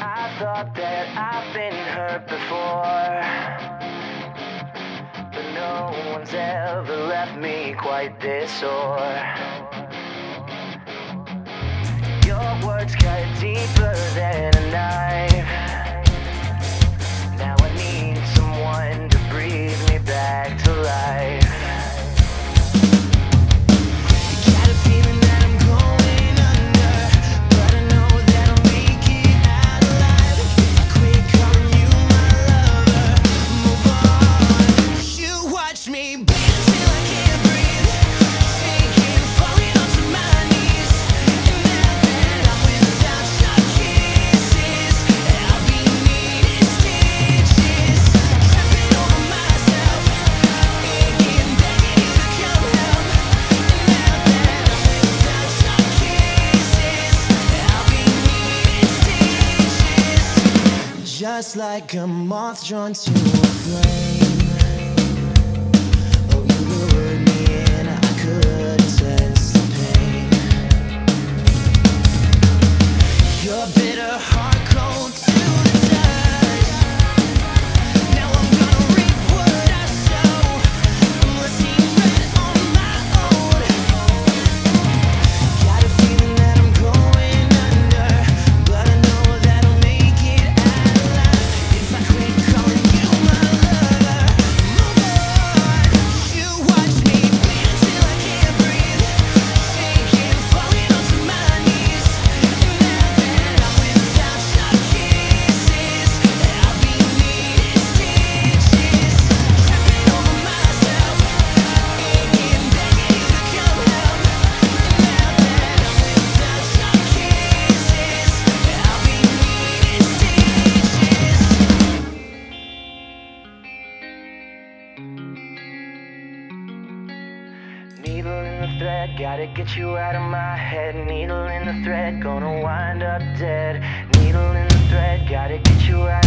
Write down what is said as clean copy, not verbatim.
I thought that I've been hurt before, but no one's ever left me quite this sore. Your words cut deeper than a knife. Now I need someone to breathe me back to life. Got a feeling that I'm going under, but I know that I'll make it out alive. If I quit calling you my lover, move on. You watch me bleed till I can't breathe, shaking, falling onto my knees. And now that I'm without your kisses, I'll be needing stitches, tripping over myself, aching, begging you to come help. And now that I'm without your kisses, I'll be needing stitches, just like a moth drawn to a flame. Oh, you lured me in, I couldn't sense the pain. Your bitter heart cold to the touch. Now I'm gonna reap what I sow. I'm seeing red on my own. Got a feeling that I'm going under, but I know that I'll make it out alive. If I quit calling you my lover, move on. You watch me bleed till I can't breathe, shaking, falling onto my knees. And now that I'm without your kisses, I'll be needing stitches, tripping over myself, aching, begging you to come help. And now that I'm without your kisses, I'll be needing stitches. Needle in the thread, gotta get you out of my head. Needle in the thread, gonna wind up dead. Needle in the thread, gotta get you out